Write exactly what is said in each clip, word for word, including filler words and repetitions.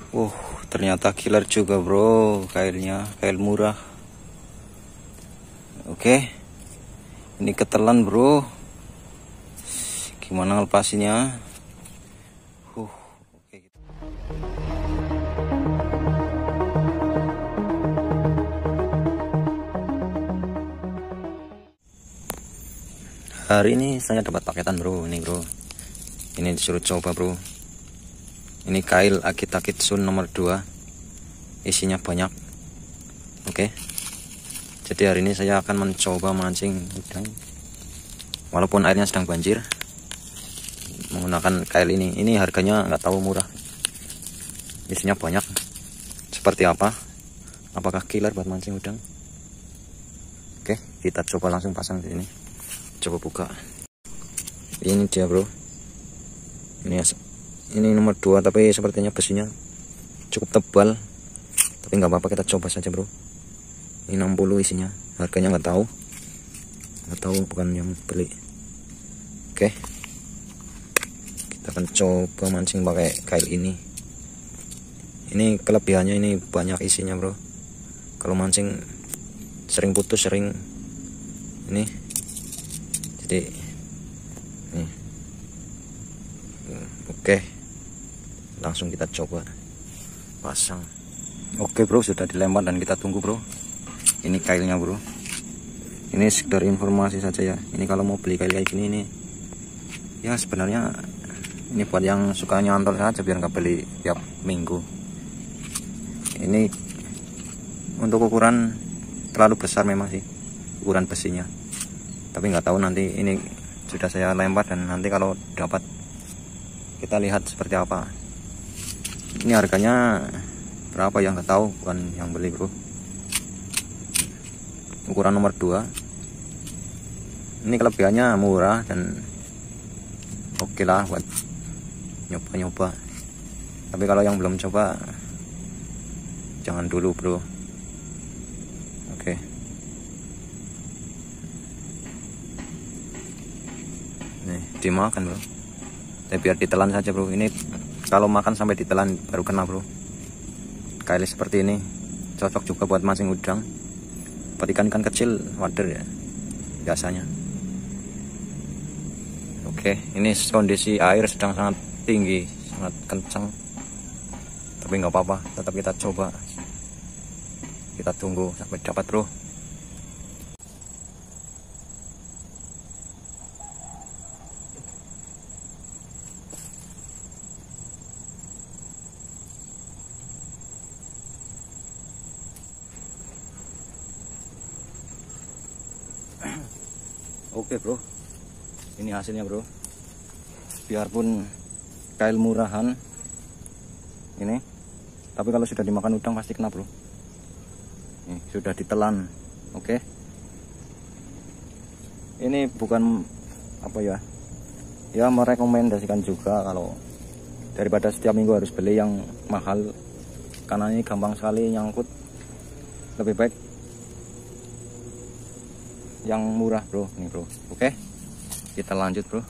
Uh, ternyata killer juga bro, kailnya, kail murah. Oke, ini ketelan bro. Gimana lepasinnya? Uh, oke. Hari ini saya dapat paketan bro, ini bro. Ini disuruh coba bro. Ini kail Akita Kitsune nomor dua. Isinya banyak. Oke. Jadi hari ini saya akan mencoba mancing udang. Walaupun airnya sedang banjir. Menggunakan kail ini. Ini harganya nggak tahu murah. Isinya banyak. Seperti apa? Apakah killer buat mancing udang? Oke, kita coba langsung pasang di sini. Coba buka. Ini dia bro. Ini ini nomor dua, tapi sepertinya besinya cukup tebal. Tapi nggak apa-apa, kita coba saja bro. Ini enam puluh isinya. Harganya nggak tahu. Nggak tahu, bukan yang beli. Oke. Kita akan coba mancing pakai kail ini. Ini kelebihannya, ini banyak isinya bro. Kalau mancing sering putus, sering ini. Jadi nih. Oke, langsung kita coba pasang. Oke bro, sudah dilempar dan kita tunggu bro. Ini kailnya bro. Ini sekedar informasi saja ya. Ini kalau mau beli kail kayak gini, ini ya sebenarnya ini buat yang suka nyantol saja, biar nggak beli tiap minggu. Ini untuk ukuran terlalu besar memang sih, ukuran besinya. Tapi nggak tahu nanti, ini sudah saya lempar dan nanti kalau dapat kita lihat seperti apa. Ini harganya berapa ya nggak tahu, bukan yang beli bro. Ukuran nomor dua. Ini kelebihannya murah dan oke lah buat nyoba-nyoba. Tapi kalau yang belum coba jangan dulu bro. Oke. Nih dimakan bro. Tapi biar ditelan saja bro. Ini kalau makan sampai ditelan baru kena bro. Kail seperti ini cocok juga buat mancing udang, buat ikan-ikan kecil wader ya biasanya. Oke, ini kondisi air sedang sangat tinggi, sangat kencang. Tapi nggak apa-apa, tetap kita coba. Kita tunggu sampai dapat bro. Oke bro, ini hasilnya bro. Biarpun kail murahan ini, tapi kalau sudah dimakan udang pasti kena bro. Ini sudah ditelan. Oke. Ini bukan apa ya, ya merekomendasikan juga kalau daripada setiap minggu harus beli yang mahal, karena ini gampang sekali nyangkut. Lebih baik yang murah bro, ini bro. Oke, kita lanjut bro.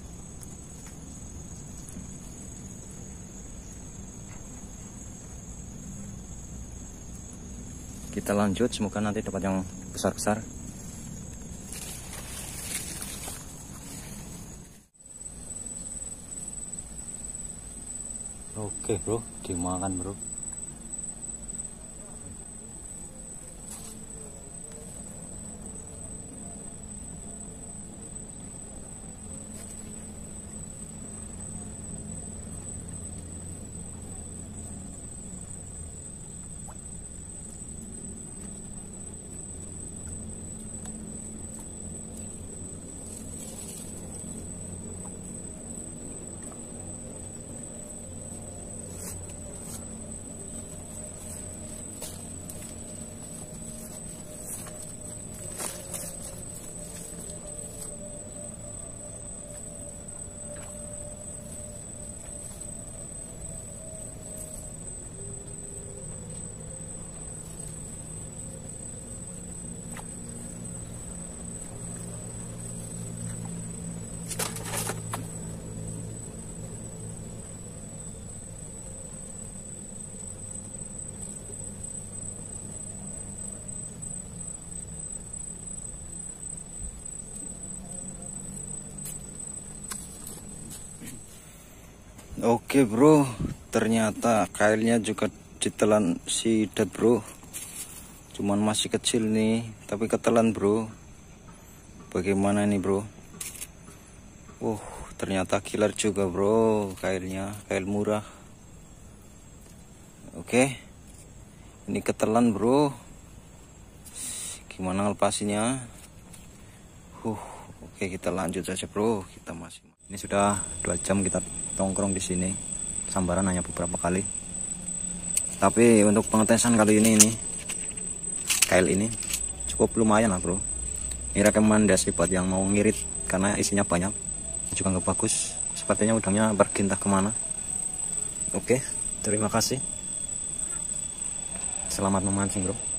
Kita lanjut, semoga nanti dapat yang besar-besar. Oke bro, dimakan bro. Oke bro, ternyata kailnya juga ditelan sidat bro. Cuman masih kecil nih, tapi ketelan bro. Bagaimana nih bro? Uh, ternyata killer juga bro, kailnya, kail murah. Oke, ini ketelan bro. Gimana lepasinnya? Uh, oke kita lanjut saja bro. Kita masih. Ini sudah dua jam kita tongkrong di sini. Sambaran hanya beberapa kali. Tapi untuk pengetesan kali ini ini kail ini cukup lumayan lah bro. Ini rekomendasi buat yang mau ngirit karena isinya banyak. Juga nggak bagus. Sepertinya udangnya pergi entah kemana. Oke, terima kasih. Selamat memancing bro.